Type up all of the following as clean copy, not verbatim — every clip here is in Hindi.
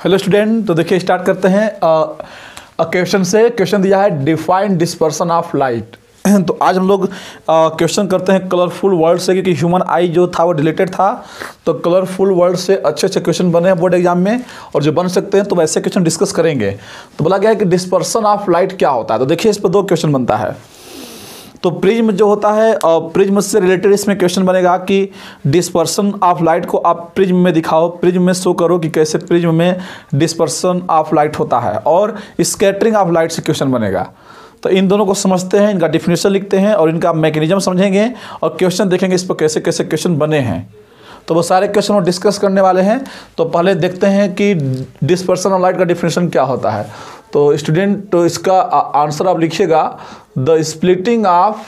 हेलो स्टूडेंट, तो देखिए स्टार्ट करते हैं क्वेश्चन से। क्वेश्चन दिया है डिफाइन डिस्पर्सन ऑफ लाइट। तो आज हम लोग क्वेश्चन करते हैं कलरफुल वर्ड से, क्योंकि ह्यूमन आई जो था वो रिलेटेड था। तो कलरफुल वर्ड से अच्छे अच्छे क्वेश्चन बने हैं बोर्ड एग्जाम में, और जो बन सकते हैं तो वैसे क्वेश्चन डिस्कस करेंगे। तो बोला गया है कि डिस्पर्सन ऑफ लाइट क्या होता है। तो देखिए इस पर दो क्वेश्चन बनता है। तो प्रिज्म जो होता है, प्रिज्म से रिलेटेड इसमें क्वेश्चन बनेगा कि डिस्पर्सन ऑफ लाइट को आप प्रिज्म में दिखाओ, प्रिज्म में शो करो कि कैसे प्रिज्म में डिस्पर्सन ऑफ लाइट होता है। और स्कैटरिंग ऑफ लाइट से क्वेश्चन बनेगा। तो इन दोनों को समझते हैं, इनका डिफिनेशन लिखते हैं और इनका मैकेनिज्म समझेंगे और क्वेश्चन देखेंगे इस पर कैसे कैसे क्वेश्चन बने हैं। तो वो सारे क्वेश्चन हम डिस्कस करने वाले हैं। तो पहले देखते हैं कि डिस्पर्सन ऑफ लाइट का डिफिनेशन क्या होता है। तो स्टूडेंट, तो इसका आंसर आप लिखिएगा, the splitting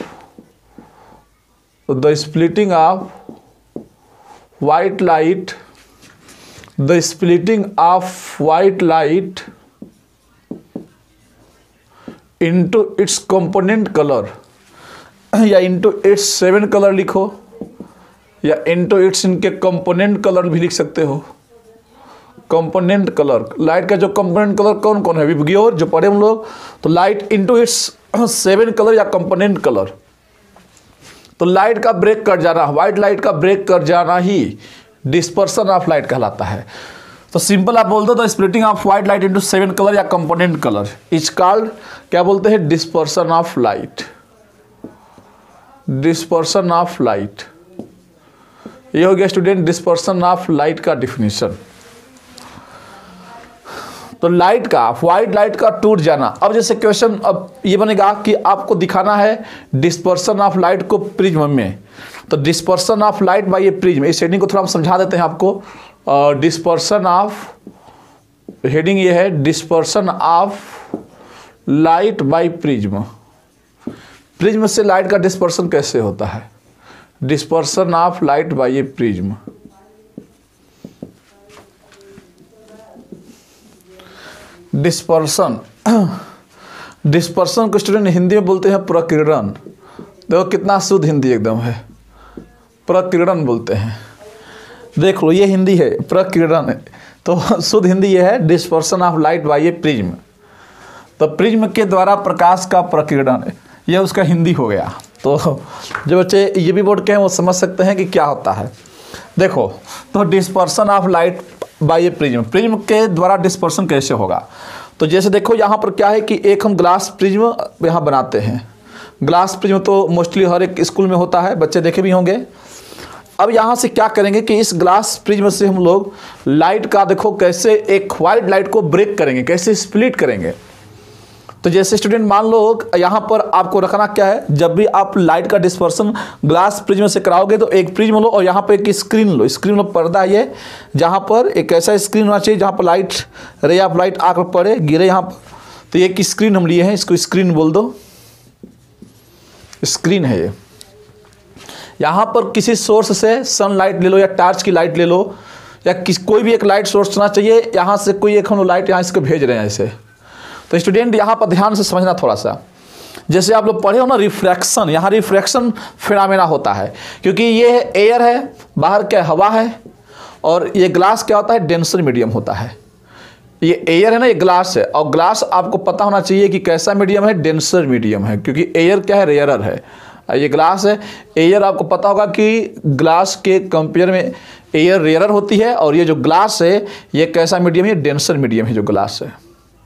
of white light, the splitting of white light into its component colour, या इनटू इट्स 7 कलर लिखो, या इनटू इट्स इनके कंपोनेंट कलर भी लिख सकते हो। कंपोनेंट कलर, लाइट का जो कंपोनेंट कलर कौन कौन है विज्ञान जो पढ़े हम लोग। तो लाइट इनटू इट्स 7 कलर या कंपोनेंट कलर। तो लाइट का ब्रेक कर जाना, व्हाइट लाइट का ब्रेक कर जाना ही डिस्पर्सन ऑफ लाइट कहलाता है। तो सिंपल आप बोल दो the splitting of white light into 7 colour या कंपोनेंट कलर इज कॉल्ड, क्या बोलते हैं, dispersion of light. Dispersion of light, ये हो गया स्टूडेंट डिस्पर्सन ऑफ लाइट का डिफिनीशन। तो लाइट का, व्हाइट लाइट का टूट जाना। अब जैसे क्वेश्चन अब ये बनेगा कि आपको दिखाना है डिस्पर्सन ऑफ लाइट को प्रिज्म में। तो dispersion of light by a prism, इस हेडिंग को थोड़ा हम समझा देते हैं आपको। डिस्पर्सन ऑफ, हेडिंग ये है dispersion of light by prism. Prism से लाइट का डिस्पर्सन कैसे होता है, dispersion of light by a prism. Dispersion, dispersion को स्टूडेंट हिंदी में बोलते हैं प्रकीर्णन। देखो कितना शुद्ध हिंदी एकदम है, प्रकीर्णन बोलते हैं। देख लो ये हिंदी है, प्रकीर्णन है। तो शुद्ध हिंदी ये है dispersion of light by a prism. तो प्रिज्म के द्वारा प्रकाश का प्रकीर्णन है, यह उसका हिंदी हो गया। तो जो बच्चे ये भी बोर्ड के हैं वो समझ सकते हैं कि क्या होता है। देखो, तो dispersion of light by a prism, prism के द्वारा डिस्पर्सन कैसे होगा। तो जैसे देखो यहाँ पर क्या है कि एक हम ग्लास प्रिज्म यहाँ बनाते हैं। ग्लास प्रिज्म तो मोस्टली हर एक स्कूल में होता है, बच्चे देखे भी होंगे। अब यहाँ से क्या करेंगे कि इस ग्लास प्रिज्म से हम लोग लाइट का, देखो कैसे एक वाइट लाइट को ब्रेक करेंगे, कैसे स्प्लिट करेंगे। तो जैसे स्टूडेंट मान लो यहाँ पर आपको रखना क्या है, जब भी आप लाइट का डिस्पर्सन ग्लास प्रिज्म से कराओगे तो एक प्रिज्म लो और यहाँ पर एक स्क्रीन लो। स्क्रीन लो, पर्दा है ये, जहाँ पर एक ऐसा स्क्रीन होना चाहिए जहाँ पर लाइट, रे ऑफ लाइट आकर पड़े, गिरे यहाँ पर। तो एक स्क्रीन हम लिए हैं, इसको स्क्रीन बोल दो, स्क्रीन है ये। यहाँ पर किसी सोर्स से सनलाइट ले लो या टार्च की लाइट ले लो, या कोई भी एक लाइट सोर्स होना चाहिए। यहाँ से कोई एक हम लाइट यहाँ इसको भेज रहे हैं ऐसे। तो स्टूडेंट यहाँ पर ध्यान से समझना थोड़ा सा। जैसे आप लोग पढ़े हो ना रिफ्रैक्शन, यहाँ रिफ्रैक्शन फिनोमेना होता है, क्योंकि ये एयर है, बाहर क्या हवा है, और ये ग्लास क्या होता है, डेंसर मीडियम होता है। ये एयर है ना, ये ग्लास है, और ग्लास आपको पता होना चाहिए कि कैसा मीडियम है, डेंसर मीडियम है, क्योंकि एयर क्या है, रेयरर है। ये ग्लास है, एयर आपको पता होगा कि ग्लास के कंपेयर में एयर रेयरर होती है, और ये जो ग्लास है ये कैसा मीडियम है, डेंसर मीडियम है जो ग्लास है।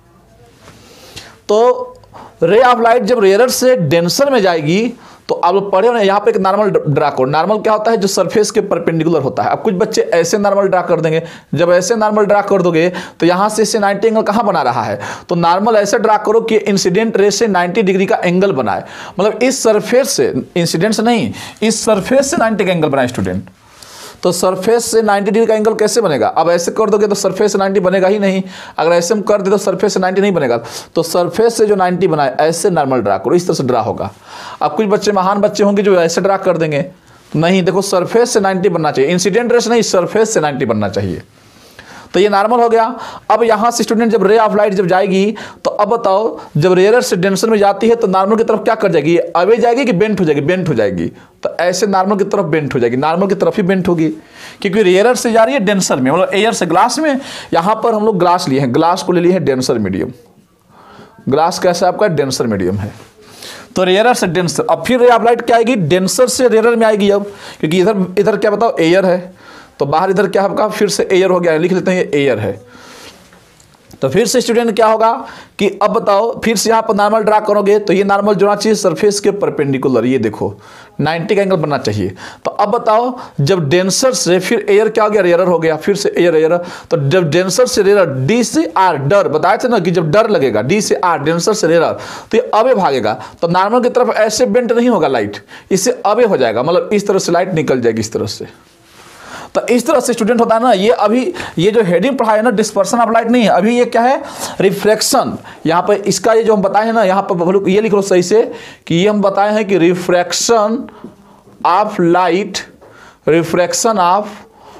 तो रे ऑफ लाइट जब रेयरर से डेंसर में जाएगी तो आप लोग पढ़े हो ना, यहाँ पे एक नॉर्मल ड्रा करो। नॉर्मल क्या होता है, जो सरफेस के परपेंडिकुलर होता है। अब कुछ बच्चे ऐसे नॉर्मल ड्रा कर देंगे। जब ऐसे नॉर्मल ड्रा कर दोगे तो यहाँ से इससे 90 एंगल कहाँ बना रहा है। तो नॉर्मल ऐसे ड्रा करो कि इंसिडेंट रे से 90 डिग्री का एंगल बनाए, मतलब इस सरफेस से, इंसिडेंट से नहीं, इस सरफेस से 90 का एंगल बनाए स्टूडेंट। तो सरफेस से 90 डिग्री का एंगल कैसे बनेगा। अब ऐसे कर दोगे तो सरफेस से 90 बनेगा ही नहीं। अगर ऐसे हम कर दे तो सरफेस से 90 नहीं बनेगा। तो सरफेस से जो 90 बनाए ऐसे नॉर्मल ड्रा करो, इस तरह से ड्रा होगा। अब कुछ बच्चे महान बच्चे होंगे जो ऐसे ड्रा कर देंगे, नहीं, देखो सरफेस से 90 बनना चाहिए, इंसिडेंट रे से नहीं, सरफेस से 90 बनना चाहिए। तो ये नॉर्मल हो गया। अब यहाँ से स्टूडेंट जब रे ऑफ लाइट जब जाएगी तो अब बताओ जब रेयर से डेंसर में जाती है तो नॉर्मल की तरफ क्या कर जाएगी, अवे जाएगी कि बेंट हो जाएगी, बेंट हो जाएगी। तो ऐसे नॉर्मल की तरफ बेंट हो जाएगी, नॉर्मल की तरफ ही बेंट होगी, क्योंकि रेयर से जा रही है डेंसर में, मतलब एयर से ग्लास में। यहाँ पर हम लोग ग्लास लिए हैं, ग्लास को ले लिए हैं डेंसर मीडियम। ग्लास कैसा आपका डेंसर मीडियम है, तो रेयर से डेंसर। अब फिर रे ऑफ लाइट क्या आएगी, डेंसर से रेयर में आएगी। अब क्योंकि इधर क्या बताओ एयर है, तो बाहर इधर क्या आपका फिर से एयर हो गया, लिख लेते हैं ये एयर है। तो फिर से स्टूडेंट क्या होगा कि अब बताओ फिर से यहाँ पर नॉर्मल ड्रा करोगे तो ये नॉर्मल जो होना चाहिए सरफेस के परपेंडिकुलर, ये देखो 90 का एंगल बनना चाहिए। तो अब बताओ जब डेंसर से फिर एयर क्या हो गया, रेयर हो गया, फिर से एयर, तो जब डेंसर से रेयर डी से आर डर बताए थे ना कि जब डर लगेगा डी से आर डेंसर से रेयर तो ये अवे भागेगा, तो नॉर्मल की तरफ ऐसे बेंट नहीं होगा लाइट, इससे अवे हो जाएगा, मतलब इस तरह से लाइट निकल जाएगी इस तरह से। तो इस तरह से स्टूडेंट होता है ना। ये अभी ये जो हेडिंग पढ़ा है ना डिस्पर्सन ऑफ लाइट नहीं है, अभी ये क्या है रिफ्रैक्शन। यहाँ पर इसका ये जो हम बताए हैं ना, यहाँ पर ये लिख लो सही से कि ये हम बताए हैं कि refraction of light, refraction of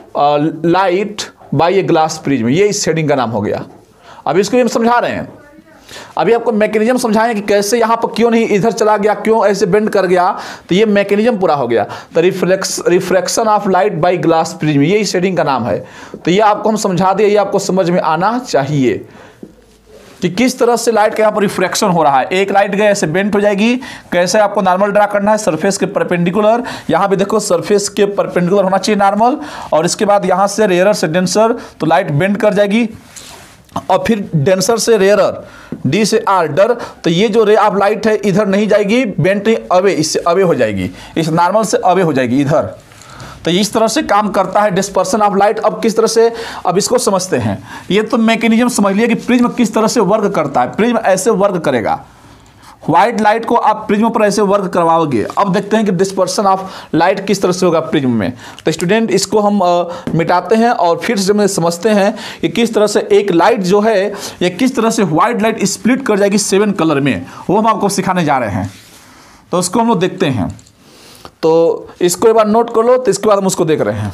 light by a glass prism, ये इस हेडिंग का नाम हो गया। अभी इसको हम समझा रहे हैं, अभी आपको मैकेनिज्म समझाएं कि कैसे यहाँ पर क्यों नहीं इधर चला गया, क्यों ऐसे बेंड कर गया, तो ये मैकेनिज्म पूरा हो गया। तो refraction of light by glass prism, ये इस शेडिंग का नाम है। तो ये आपको हम समझा दिए, ये आपको समझ में आना चाहिए कि किस तरह से लाइट का यहाँ पर रिफ्रैक्शन हो रहा है। एक लाइट गए ऐसे बेंट हो जाएगी, कैसे आपको नॉर्मल ड्रा करना है सरफेस के परपेंडिकुलर। यहाँ भी देखो सरफेस के परपेंडिकुलर होना चाहिए नॉर्मल, और इसके बाद यहाँ से रेयर से डेंसर तो लाइट बेंड कर जाएगी, और फिर डेंसर से रेयरर डी से आर डर, तो ये जो रे ऑफ लाइट है इधर नहीं जाएगी, बेंट नहीं अवे, इससे अवे हो जाएगी, इस नॉर्मल से अवे हो जाएगी इधर। तो इस तरह से काम करता है डिस्पर्सन ऑफ लाइट। अब किस तरह से, अब इसको समझते हैं। ये तो मैकेनिज्म समझ लिया कि प्रिज्म किस तरह से वर्क करता है। प्रिज्म ऐसे वर्क करेगा, व्हाइट लाइट को आप प्रिज्म पर ऐसे वर्क करवाओगे। अब देखते हैं कि डिस्पर्सन ऑफ लाइट किस तरह से होगा प्रिज्म में। तो स्टूडेंट इसको हम मिटाते हैं और फिर से समझते हैं कि किस तरह से एक लाइट जो है ये किस तरह से व्हाइट लाइट स्प्लिट कर जाएगी 7 कलर में, वो हम आपको सिखाने जा रहे हैं। तो उसको हम लोग देखते हैं, तो इसको एक बार नोट कर लो, तो इसके बाद हम उसको देख रहे हैं।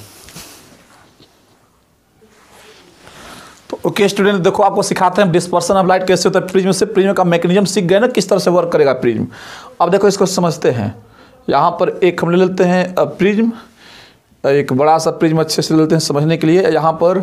ओके स्टूडेंट, देखो आपको सिखाते हैं डिस्पर्सन ऑफ लाइट कैसे होता है प्रिज्म से। प्रिज्म का मैकेनिज्म सीख गए ना, किस तरह से वर्क करेगा प्रिज्म। अब देखो इसको समझते हैं। यहाँ पर एक हम ले लेते हैं प्रिज्म, एक बड़ा सा प्रिज्म अच्छे से ले लेते हैं समझने के लिए यहाँ पर।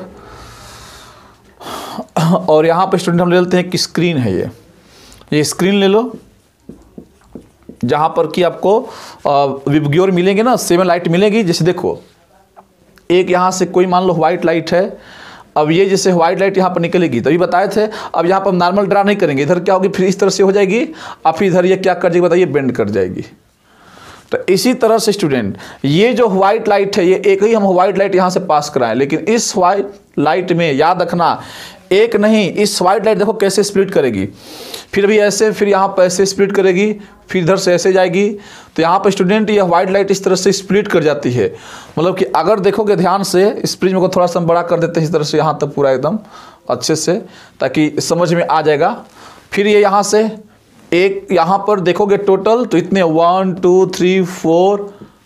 और यहाँ पर स्टूडेंट हम ले लेते हैं कि स्क्रीन है, ये स्क्रीन ले लो, जहाँ पर कि आपको विबग्योर मिलेंगे ना, 7 लाइट मिलेगी। जैसे देखो एक यहाँ से कोई मान लो व्हाइट लाइट है, अब ये जैसे व्हाइट लाइट यहाँ पर निकलेगी, तभी बताए थे। अब यहाँ पर हम नॉर्मल ड्रा नहीं करेंगे, इधर क्या होगी फिर इस तरह से हो जाएगी, अब फिर इधर ये क्या कर जाएगी बताइए, बेंड कर जाएगी। तो इसी तरह से स्टूडेंट ये जो व्हाइट लाइट है, ये एक ही हम व्हाइट लाइट यहाँ से पास कराएं, लेकिन इस व्हाइट लाइट में याद रखना एक नहीं, इस व्हाइट लाइट देखो कैसे स्प्लिट करेगी, फिर भी ऐसे, फिर यहाँ पर ऐसे स्प्लिट करेगी, फिर इधर से ऐसे जाएगी। तो यहाँ पर स्टूडेंट ये व्हाइट लाइट इस तरह से स्प्लिट कर जाती है। मतलब कि अगर देखोगे ध्यान से, इस प्रिज्म को थोड़ा सा बड़ा कर देते हैं इस तरह से, यहाँ तक पूरा एकदम अच्छे से, ताकि समझ में आ जाएगा। फिर ये यहाँ से एक यहाँ पर देखोगे टोटल तो इतने 1 2 3 4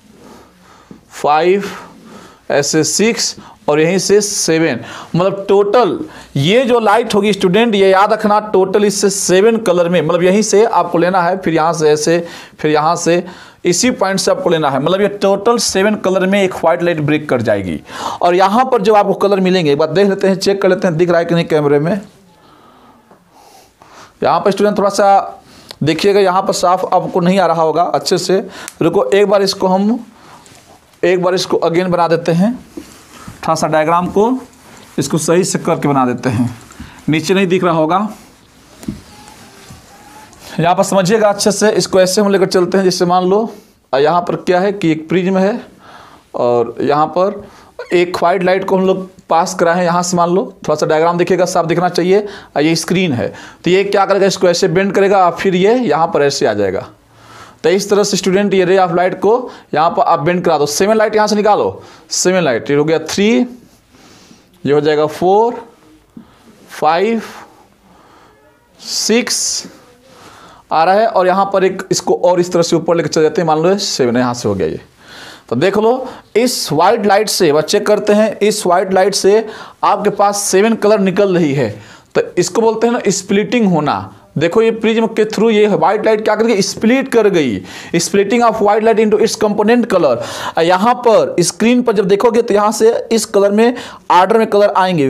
5 ऐसे 6 और यहीं से 7, मतलब टोटल ये जो लाइट होगी स्टूडेंट, ये याद रखना टोटल इससे 7 कलर में, मतलब यहीं से आपको लेना है, फिर यहाँ से ऐसे, फिर यहाँ से इसी पॉइंट से आपको लेना है। मतलब ये टोटल 7 कलर में एक व्हाइट लाइट ब्रेक कर जाएगी। और यहाँ पर जो आपको कलर मिलेंगे, एक बार देख लेते हैं, चेक कर लेते हैं दिख रहा है कि नहीं कैमरे में। यहाँ पर स्टूडेंट थोड़ा सा देखिएगा, यहाँ पर साफ आपको नहीं आ रहा होगा अच्छे से। रुको एक बार इसको अगेन बना देते हैं, थोड़ा सा डायग्राम को इसको सही से करके बना देते हैं, नीचे नहीं दिख रहा होगा। यहाँ पर समझिएगा अच्छे से, इसको ऐसे हम लेकर चलते हैं। जैसे मान लो यहाँ पर क्या है कि एक प्रिज्म है और यहाँ पर एक व्हाइट लाइट को हम लोग पास कराए हैं यहाँ से, मान लो थोड़ा सा डायग्राम देखिएगा, साफ दिखना चाहिए। ये स्क्रीन है, तो ये क्या करेगा, इसको ऐसे बेंड करेगा, फिर ये यहाँ पर ऐसे आ जाएगा। तो इस तरह से स्टूडेंट ये रे ऑफ लाइट को यहाँ पर आप बेंड करा दो। 7 लाइट यहाँ से निकालो, 7 लाइट, ये हो गया 3, ये हो जाएगा 4 5 6 आ रहा है, और यहाँ पर एक इसको और इस तरह से ऊपर लेकर चले जाते हैं, मान लो 7 यहाँ से हो गया ये। तो देख लो, इस वाइट लाइट से बच्चे करते हैं, इस वाइट लाइट से आपके पास 7 कलर निकल रही है, तो इसको बोलते हैं ना स्प्लिटिंग होना। देखो ये प्रिज्म के थ्रू ये व्हाइट लाइट क्या कर गई, स्प्लिट कर गई, splitting of white light into its component colour. यहाँ पर स्क्रीन पर जब देखोगे तो यहाँ से इस कलर में आर्डर में कलर आएंगे,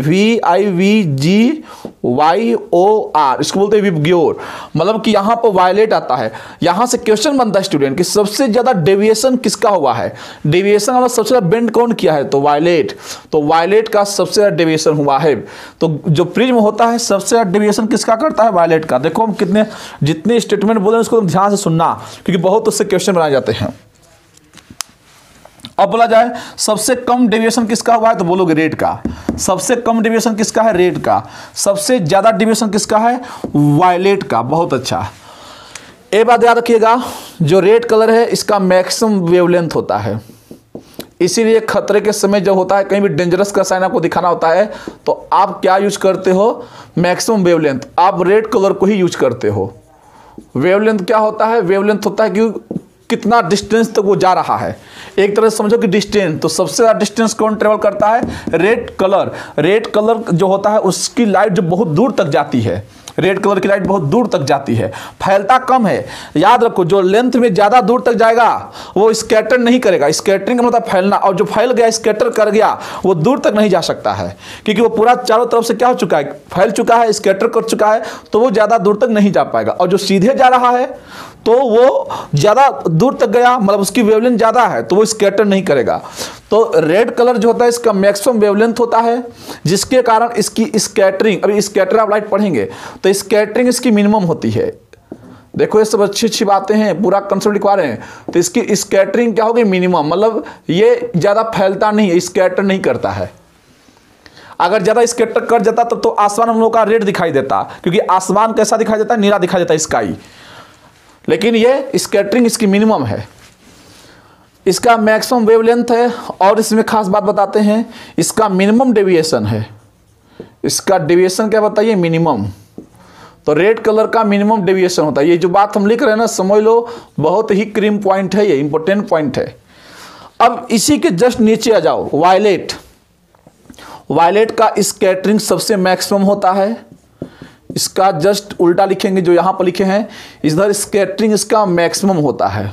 VIVGYOR, इसको बोलते हैं विबग्योर, मतलब कि यहाँ पर वायलेट आता है। यहाँ से क्वेश्चन बनता है स्टूडेंट कि सबसे ज्यादा डेविएशन किसका हुआ है, डेविएशन वाला सबसे ज्यादा बेंड कौन किया है, तो वायलेट, तो वायलेट का सबसे ज्यादा डेविएशन हुआ है। तो जो प्रिज्म होता है सबसे ज्यादा डेविएशन किसका करता है, वायलेट का। देखो हम कितने जितने स्टेटमेंट बोले उसको ध्यान से सुनना, क्योंकि बहुत उससे क्वेश्चन बनाए जाते हैं। अब बोला जाए सबसे कम डेविएशन किसका हुआ है, तो बोलोगे रेड का। सबसे कम डेविएशन किसका है, रेड का। सबसे ज्यादा डेविएशन किसका है, वायलेट का। बहुत अच्छा, एक बात याद रखिएगा, जो रेड कलर है इसका मैक्सिमम वेवलेंथ होता है, इसीलिए खतरे के समय जब होता है, कहीं भी डेंजरस का साइन आपको दिखाना होता है, तो आप क्या यूज करते हो, मैक्सिमम वेवलेंथ, आप रेड कलर को ही यूज करते हो। वेवलेंथ क्या होता है, वेवलेंथ होता है कि कितना डिस्टेंस तक वो जा रहा है। एक तरह से समझो कि डिस्टेंस, तो सबसे ज़्यादा डिस्टेंस कौन ट्रेवल करता है, रेड कलर। रेड कलर जो होता है उसकी लाइट जो बहुत दूर तक जाती है, रेड कलर की लाइट बहुत दूर तक जाती है, फैलता कम है। याद रखो, जो लेंथ में ज़्यादा दूर तक जाएगा वो स्कैटर नहीं करेगा, स्कैटरिंग का मतलब फैलना, और जो फैल गया स्कैटर कर गया वो दूर तक नहीं जा सकता है, क्योंकि वो पूरा चारों तरफ से क्या हो चुका है, फैल चुका है, स्कैटर कर चुका है, तो वो ज़्यादा दूर तक नहीं जा पाएगा। और जो सीधे जा रहा है तो वो ज़्यादा दूर तक गया, मतलब उसकी वेवलेंथ ज़्यादा है, तो वो स्कैटर नहीं करेगा। तो रेड कलर जो होता है इसका मैक्सिमम वेवलेंथ होता है, जिसके कारण इसकी स्कैटरिंग, अभी स्कैटर आप लाइट पढ़ेंगे तो स्कैटरिंग इसकी मिनिमम होती है। देखो ये सब अच्छी अच्छी बातें हैं, पूरा कंसेप्ट लिखवा रहे हैं, तो इसकी स्कैटरिंग क्या होगी, मिनिमम, मतलब ये ज़्यादा फैलता नहीं है, स्कैटर नहीं करता है। अगर ज़्यादा स्कैटर कर जाता तब तो आसमान हम लोग का रेड दिखाई देता, क्योंकि आसमान कैसा दिखाई देता है, नीला दिखाई देता है, स्काई। लेकिन ये स्कैटरिंग इसकी मिनिमम है, इसका मैक्सिमम वेवलेंथ है। और इसमें खास बात बताते हैं, इसका मिनिमम डेविएशन है। इसका डेविएशन क्या बताइए, मिनिमम। तो रेड कलर का मिनिमम डेविएशन होता है। ये जो बात हम लिख रहे हैं ना, समझ लो, बहुत ही क्रीम पॉइंट है, ये इंपॉर्टेंट पॉइंट है। अब इसी के जस्ट नीचे आ जाओ, वायलेट। वायलेट का स्कैटरिंग सबसे मैक्सिमम होता है, इसका जस्ट उल्टा लिखेंगे, जो यहाँ पर लिखे हैं इधर स्कैटरिंग इसका मैक्सिमम होता है,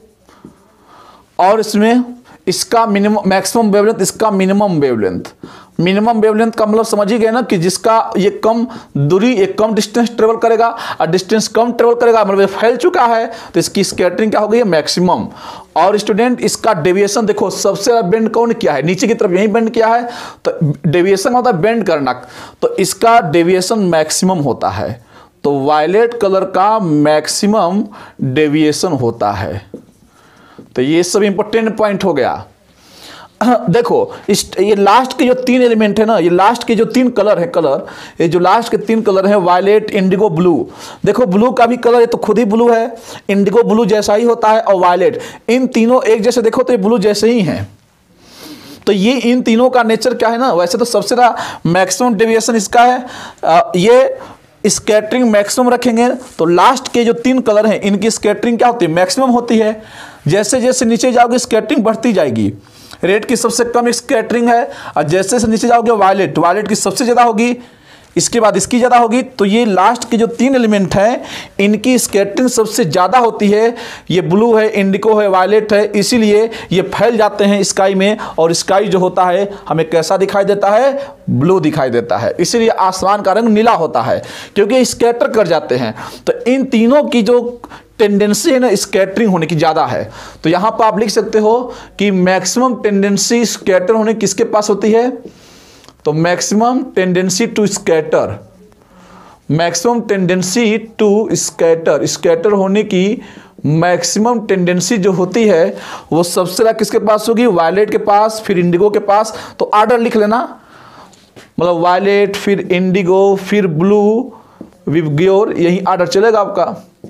और इसमें इसका मिनिमम, मैक्सिमम वेवलेंथ इसका मिनिमम वेवलेंथ। मिनिमम वेवलेंथ का मतलब समझ ही गए ना, कि जिसका ये कम दूरी, एक कम डिस्टेंस ट्रेवल करेगा, और डिस्टेंस कम ट्रेवल करेगा मतलब ये फैल चुका है, तो इसकी स्कैटरिंग क्या हो गई है, मैक्सिमम। और स्टूडेंट इसका डेविएशन देखो, सबसे ज्यादा बेंड कौन किया है, नीचे की तरफ यही बेंड किया है, तो डेविएशन होता है बेंड करना, तो इसका डेविएशन मैक्सिमम होता है। तो वायलेट कलर का मैक्सिमम डेविएशन होता है। तो ये सब इंपॉर्टेंट पॉइंट हो गया। देखो ये लास्ट के जो 3 एलिमेंट है ना, ये लास्ट के जो 3 कलर है, कलर, ये जो लास्ट के 3 कलर है, वायलेट, इंडिगो, ब्लू। देखो ब्लू का भी कलर ये तो खुद ही ब्लू है, इंडिगो ब्लू जैसा ही होता है, और वायलेट, इन तीनों एक जैसे देखो तो ये ब्लू जैसे ही हैं। तो ये इन तीनों का नेचर क्या है ना, वैसे तो सबसे ज़्यादा मैक्सिमम डेविएशन इसका है। ये स्कैटरिंग मैक्सिमम रखेंगे, तो लास्ट के जो 3 कलर हैं इनकी स्कैटरिंग क्या होती है, मैक्सिमम होती है। जैसे जैसे नीचे जाओगे स्कैटरिंग बढ़ती जाएगी। रेड की सबसे कम स्कैटरिंग है, और जैसे जैसे नीचे जाओगे वायलेट, वायलेट की सबसे ज़्यादा होगी, इसके बाद इसकी ज़्यादा होगी। तो ये लास्ट के जो 3 एलिमेंट हैं इनकी स्कैटरिंग सबसे ज़्यादा होती है। ये ब्लू है, इंडिको है, वायलेट है, इसीलिए ये फैल जाते हैं स्काई में, और स्काई जो होता है हमें कैसा दिखाई देता है, ब्लू दिखाई देता है। इसीलिए आसमान का रंग नीला होता है, क्योंकि स्कैटर कर जाते हैं। तो इन तीनों की जो टेंडेंसी है ना स्कैटरिंग होने की ज़्यादा है। तो यहाँ पर आप लिख सकते हो कि मैक्सिमम टेंडेंसी स्कैटर होने किसके पास होती है, तो maximum tendency to scatter, maximum tendency to scatter, scatter होने की मैक्सिमम टेंडेंसी जो होती है वो सबसे ज़्यादा किसके पास होगी, वायलेट के पास, फिर इंडिगो के पास। तो आर्डर लिख लेना, मतलब वायलेट, फिर इंडिगो, फिर ब्लू, विबग्योर, यही आर्डर चलेगा आपका।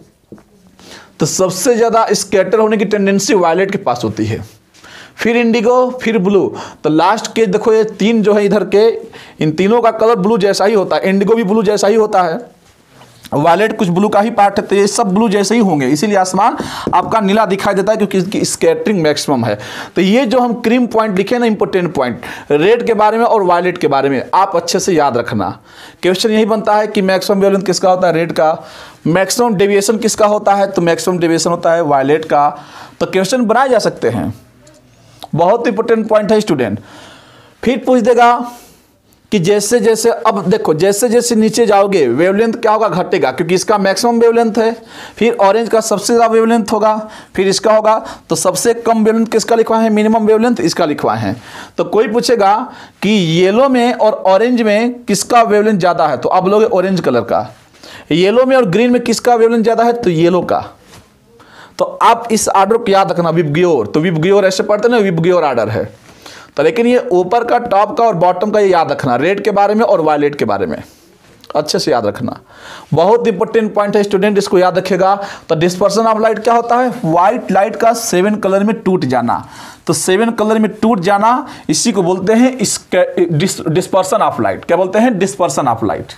तो सबसे ज़्यादा स्कैटर होने की टेंडेंसी वायलेट के पास होती है, फिर इंडिगो, फिर ब्लू। तो लास्ट के देखो ये 3 जो है इधर के, इन तीनों का कलर ब्लू जैसा ही होता है, इंडिगो भी ब्लू जैसा ही होता है। वायलेट कुछ ब्लू का ही पार्ट है, तो ये सब ब्लू जैसे ही होंगे, इसीलिए आसमान आपका नीला दिखाई देता है क्योंकि इसकी स्कैटरिंग मैक्सिमम है। तो ये जो हम क्रीम पॉइंट लिखे ना, इंपॉर्टेंट पॉइंट रेड के बारे में और वायलेट के बारे में आप अच्छे से याद रखना। क्वेश्चन यही बनता है कि मैक्सिमम वेवलेंथ किसका होता है, रेड का। मैक्सिमम डेविएशन किसका होता है, तो मैक्सिमम डेविएशन होता है वायलेट का। तो क्वेश्चन बनाए जा सकते हैं, बहुत इंपॉर्टेंट पॉइंट है स्टूडेंट। फिर पूछ देगा कि जैसे जैसे, अब देखो जैसे जैसे नीचे जाओगे वेवलेंथ क्या होगा, घटेगा, क्योंकि इसका मैक्सिमम वेवलेंथ है। फिर ऑरेंज का सबसे ज़्यादा वेवलेंथ होगा, फिर इसका होगा, तो सबसे कम वेवलेंथ किसका लिखवा है, मिनिमम वेवलेंथ इसका लिखवा है। तो कोई पूछेगा कि येलो में और ऑरेंज में किसका वेवलेंथ ज़्यादा है, तो आप लोगे ऑरेंज कलर का। येलो में और ग्रीन में किसका वेवलेंथ ज़्यादा है, तो येलो का। तो आप इस आर्डर को याद रखना, विबग्योर, तो विबग्योर ऐसे पढ़ते ना, विबग्योर आर्डर है। तो लेकिन ये ऊपर का, टॉप का और बॉटम का ये याद रखना, रेड के बारे में और वायलेट के बारे में अच्छे से याद रखना, बहुत इंपॉर्टेंट पॉइंट है स्टूडेंट, इसको याद रखेगा। तो डिस्पर्सन ऑफ लाइट क्या होता है, व्हाइट लाइट का 7 कलर में टूट जाना। तो 7 कलर में टूट जाना, इसी को बोलते हैं डिस्पर्सन ऑफ लाइट। क्या बोलते हैं, डिस्पर्सन ऑफ लाइट।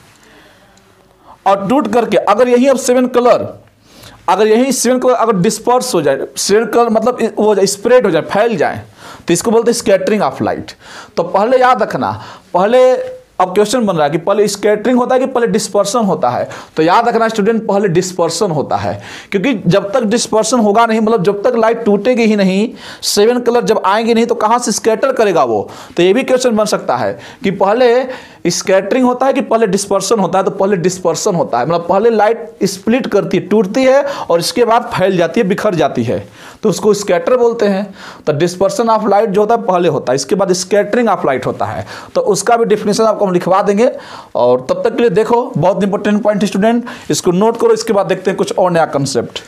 और टूट करके अगर यही अब 7 कलर, अगर यही 7 कलर अगर डिस्पर्स हो जाए, 7 कलर मतलब वो स्प्रेड हो जाए, फैल जाए, तो इसको बोलते हैं स्कैटरिंग ऑफ लाइट। तो पहले याद रखना, पहले अब क्वेश्चन बन रहा है कि पहले स्कैटरिंग होता है कि पहले डिस्पर्सन होता है। तो याद रखना स्टूडेंट, पहले डिस्पर्सन होता है, क्योंकि जब तक डिस्पर्सन होगा नहीं, मतलब जब तक लाइट टूटेगी ही नहीं, 7 कलर जब आएंगे नहीं, तो कहाँ से स्कैटर करेगा वो। तो ये भी क्वेश्चन बन सकता है कि पहले स्कैटरिंग होता है कि पहले डिस्पर्सन होता है। तो पहले डिस्पर्सन होता है, मतलब पहले लाइट स्प्लिट करती है, टूटती है, और इसके बाद फैल जाती है, बिखर जाती है, तो उसको स्कैटर बोलते हैं। तो डिस्पर्सन ऑफ लाइट जो होता है पहले होता है, इसके बाद स्कैटरिंग ऑफ लाइट होता है। तो उसका भी डिफिनेशन आपको हम लिखवा देंगे। और तब तक के लिए देखो, बहुत इंपॉर्टेंट पॉइंट स्टूडेंट, इसको नोट करो। इसके बाद देखते हैं कुछ और नया कंसेप्ट।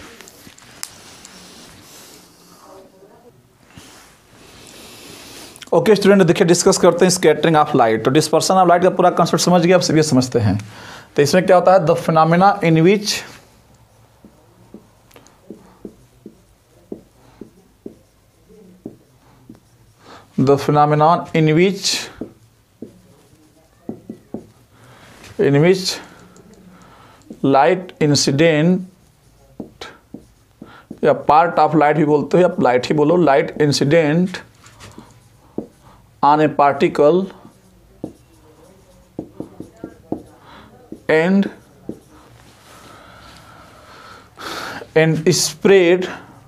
ओके स्टूडेंट, देखिए डिस्कस करते हैं स्कैटरिंग ऑफ लाइट। तो डिस्पर्सन ऑफ लाइट का पूरा कंसेप्ट समझ गया, अब सीधे समझते हैं। तो इसमें क्या होता है, the phenomena in which the phenomenon in which light incident या पार्ट ऑफ लाइट भी बोलते हो, या लाइट ही बोलो, light incident on a particle and spread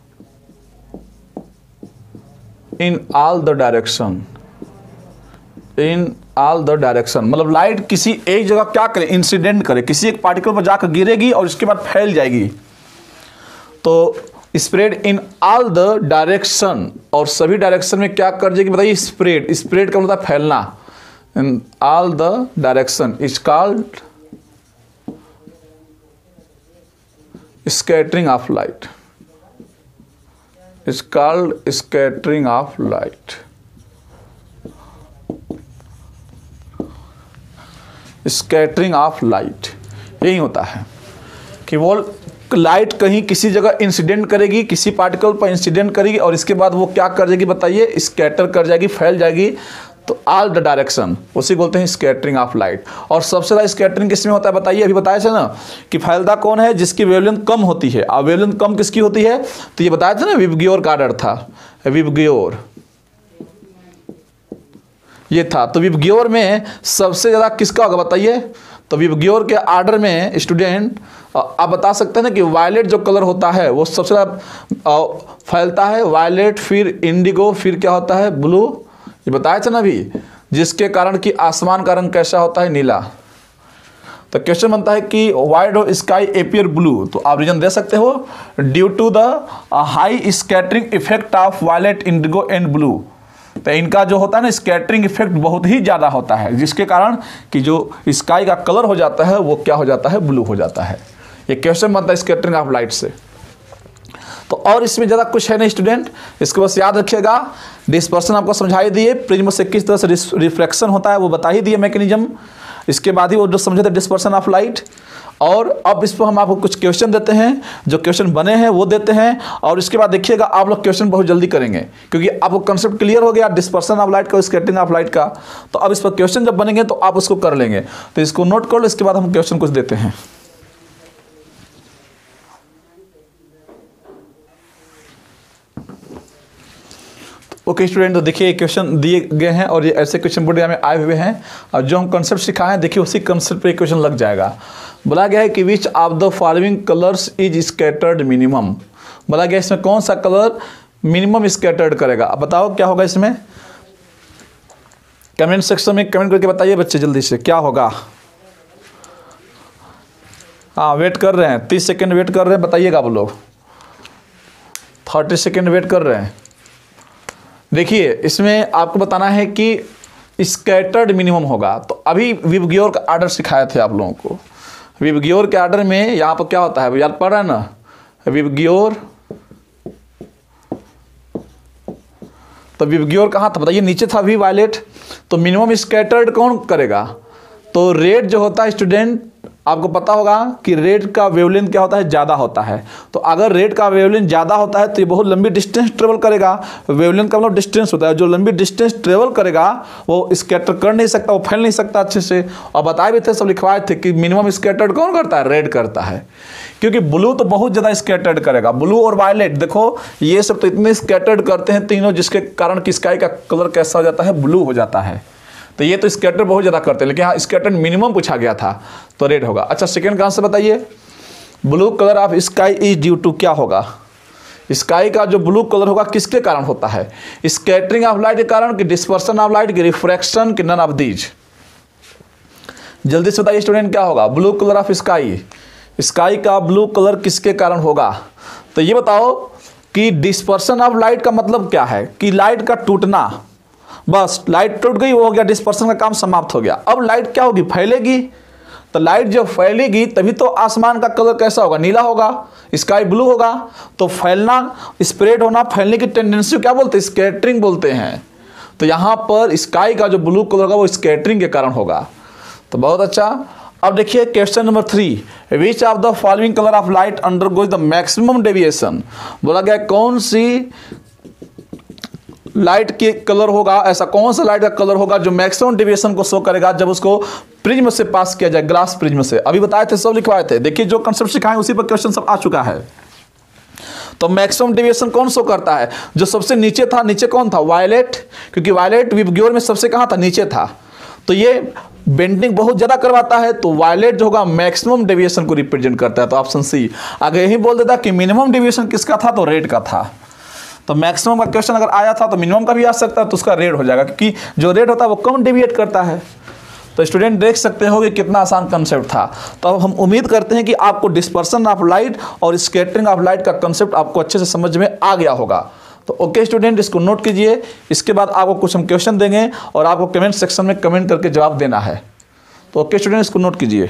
in all the direction, in all the direction। मतलब लाइट किसी एक जगह क्या करे, इंसिडेंट करे, किसी एक पार्टिकल पर जाकर गिरेगी और इसके बाद फैल जाएगी। तो spread in all the direction, और सभी डायरेक्शन में क्या कर जाएगी बताइए, स्प्रेड। स्प्रेड का मतलब फैलना। In all the direction is called scattering of light, is called scattering of light। Scattering of light यही होता है कि वो लाइट कहीं किसी जगह इंसिडेंट करेगी, किसी पार्टिकल पर इंसिडेंट करेगी, और इसके बाद वो क्या कर जाएगी बताइए, स्कैटर कर जाएगी, फैल जाएगी। तो ऑल द डायरेक्शन, उसी बोलते हैं स्कैटरिंग ऑफ लाइट। और सबसे ज़्यादा स्कैटरिंग किसमें होता है बताइए, अभी बताया था ना कि फैलता कौन है, जिसकी वेवलेंथ कम होती है। और वेवलेंथ कम किसकी होती है, तो ये बताया था ना, विबग्योर का आर्डर था, विबग्योर ये था। तो विबग्योर में सबसे ज़्यादा किसका होगा बताइए, तो विबग्योर के आर्डर में स्टूडेंट आप बता सकते हैं ना कि वायलेट जो कलर होता है वो सबसे ज़्यादा फैलता है, वायलेट, फिर इंडिगो, फिर क्या होता है, ब्लू। ये बताया था ना अभी, जिसके कारण कि आसमान का रंग कैसा होता है, नीला। तो क्वेश्चन बनता है कि why do sky appear blue, तो आप रीजन दे सकते हो, due to the high scattering effect of violet, indigo and blue. तो इनका जो होता है ना स्कैटरिंग इफेक्ट बहुत ही ज़्यादा होता है, जिसके कारण कि जो स्काई का कलर हो जाता है वो क्या हो जाता है, ब्लू हो जाता है। ये क्वेश्चन बनता है स्कैटरिंग ऑफ लाइट से। तो और इसमें ज़्यादा कुछ है नहीं स्टूडेंट, इसको बस याद रखिएगा। डिस्पर्सन आपको समझा ही दिए, प्रिज्म से किस तरह से रिफ्लेक्शन होता है वो बता ही दिए मैकेनिज्म। इसके बाद ही वो जो समझे थे डिस्पर्सन ऑफ लाइट। और अब इस पर हम आपको कुछ क्वेश्चन देते हैं, जो क्वेश्चन बने हैं वो देते हैं। और इसके बाद देखिएगा आप लोग क्वेश्चन बहुत जल्दी करेंगे, क्योंकि आपको कंसेप्ट क्लियर हो गया डिस्पर्सन ऑफ लाइट का, स्कैटरिंग ऑफ लाइट का। तो अब इस पर क्वेश्चन जब बनेंगे तो आप उसको कर लेंगे। तो इसको नोट कर लो, इसके बाद हम क्वेश्चन कुछ देते हैं। ओके स्टूडेंट, तो देखिए ये क्वेश्चन दिए गए हैं और ये ऐसे क्वेश्चन बोर्ड में आए हुए हैं और जो हम कंसेप्ट सिखाए हैं देखिए उसी कंसेप्ट पे क्वेश्चन लग जाएगा। बोला गया है कि which of the following colours is scattered minimum. बोला गया इसमें कौन सा कलर मिनिमम स्कैटर्ड करेगा। अब बताओ क्या होगा इसमें, कमेंट सेक्शन में कमेंट करके बताइए बच्चे जल्दी से क्या होगा। हाँ वेट कर रहे हैं, 30 सेकेंड वेट कर रहे हैं, बताइएगा आप लोग। 30 सेकेंड वेट कर रहे हैं। देखिए इसमें आपको बताना है कि स्कैटर्ड मिनिमम होगा। तो अभी विबग्योर का आर्डर सिखाए थे आप लोगों को। विबग्योर के आर्डर में यहाँ पर क्या होता है याद पड़ रहा है ना, विबग्योर। तो विबग्योर कहाँ था बताइए, नीचे था वी वायलेट। तो मिनिमम स्कैटर्ड कौन करेगा, तो रेड जो होता है स्टूडेंट आपको पता होगा कि रेड का वेवलेंथ क्या होता है, ज़्यादा होता है। तो अगर रेड का वेवलेंथ ज़्यादा होता है तो ये बहुत लंबी डिस्टेंस ट्रेवल करेगा। वेवलेंथ का मतलब डिस्टेंस होता है, जो लंबी डिस्टेंस ट्रेवल करेगा वो स्कैटर कर नहीं सकता, वो फैल नहीं सकता अच्छे से। और बताए भी थे, सब लिखवाए थे कि मिनिमम स्कैटर्ड कौन करता है, रेड करता है। क्योंकि ब्लू तो बहुत ज़्यादा स्कैटर्ड करेगा, ब्लू और वायलेट देखो ये सब तो इतने स्कैटर्ड करते हैं तीनों, जिसके कारण कि स्काई का कलर कैसा हो जाता है, ब्लू हो जाता है। तो ये तो स्कैटर बहुत ज़्यादा करते हैं, लेकिन हाँ स्कैटर मिनिमम पूछा गया था तो रेड होगा। अच्छा सेकंड का आंसर बताइए, blue colour of sky is due to क्या होगा। स्काई का जो ब्लू कलर होगा किसके कारण होता है, स्कैटरिंग ऑफ लाइट के कारण, कि डिस्पर्सन ऑफ लाइट, की रिफ्रैक्शन, कि नन ऑफ दीज। जल्दी से बताइए स्टूडेंट क्या होगा, blue colour of sky, sky का ब्लू कलर किसके कारण होगा। तो ये बताओ कि डिस्पर्सन ऑफ लाइट का मतलब क्या है, कि लाइट का टूटना, बस लाइट टूट गई वो हो गया, डिस्पर्सन का काम समाप्त हो गया। अब लाइट क्या होगी, फैलेगी। तो लाइट जब फैलेगी तभी तो आसमान का कलर कैसा होगा, नीला होगा, स्काई ब्लू होगा। तो फैलना, स्प्रेड होना, फैलने की टेंडेंसी क्या बोलते हैं, स्कैटरिंग बोलते हैं। तो यहाँ पर स्काई का जो ब्लू कलर होगा वो स्कैटरिंग के कारण होगा। तो बहुत अच्छा। अब देखिए question number 3, which of the following colour of light undergoes the maximum deviation. बोला गया कौन सी लाइट के कलर होगा, ऐसा कौन सा लाइट का कलर होगा जो मैक्सिमम डेविएशन को शो करेगा जब उसको प्रिज्म से पास किया जाए, ग्लास प्रिज्म से। अभी बताए थे, सब लिखवाए थे। देखिए जो कंसेप्ट सिखाए उसी पर क्वेश्चन सब आ चुका है। तो मैक्सिमम डेविएशन कौन शो करता है, जो सबसे नीचे था, नीचे कौन था, वायलेट, क्योंकि वायलेट विबग्योर में सबसे कहाँ था, नीचे था। तो ये बेंडिंग बहुत ज़्यादा करवाता है, तो वायलेट जो होगा मैक्सिमम डेविएशन को रिप्रेजेंट करता है। तो ऑप्शन सी। आगे यही बोल देता कि मिनिमम डेविएशन किसका था, तो रेड का था। तो मैक्सिमम का क्वेश्चन अगर आया था तो मिनिमम का भी आ सकता है, तो उसका रेड हो जाएगा, क्योंकि जो रेड होता है वो कम डेविएट करता है। तो स्टूडेंट देख सकते हो कि कितना आसान कंसेप्ट था। तो अब हम उम्मीद करते हैं कि आपको डिस्पर्सन ऑफ लाइट और स्कैटरिंग ऑफ लाइट का कंसेप्ट आपको अच्छे से समझ में आ गया होगा। तो ओके स्टूडेंट, इसको नोट कीजिए। इसके बाद आपको कुछ हम क्वेश्चन देंगे और आपको कमेंट सेक्शन में कमेंट करके जवाब देना है। तो ओके स्टूडेंट, इसको नोट कीजिए।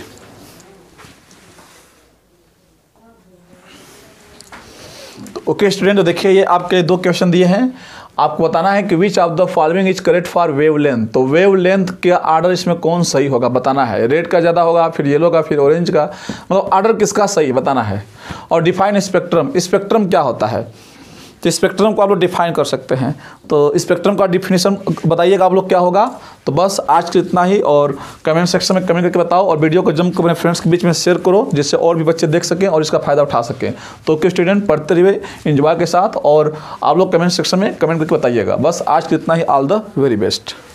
ओके स्टूडेंट, तो देखिए ये आपके 2 क्वेश्चन दिए हैं। आपको बताना है कि which of the following is correct for wavelength. तो वेवलेंथ के आर्डर इसमें कौन सही होगा बताना है। रेड का ज़्यादा होगा, फिर येलो का, फिर ऑरेंज का, मतलब आर्डर किसका सही बताना है। और डिफाइन स्पेक्ट्रम, स्पेक्ट्रम क्या होता है। तो स्पेक्ट्रम को आप लोग डिफाइन कर सकते हैं। तो स्पेक्ट्रम का डिफिनेशन बताइएगा आप लोग क्या होगा। तो बस आज के इतना ही, और कमेंट सेक्शन में कमेंट करके बताओ और वीडियो को जमकर अपने फ्रेंड्स के बीच में शेयर करो, जिससे और भी बच्चे देख सकें और इसका फ़ायदा उठा सकें। तो ओके स्टूडेंट, पढ़ते रहिए एंजॉय के साथ, और आप लोग कमेंट सेक्शन में कमेंट करके बताइएगा। बस आज के इतना ही। All the very best.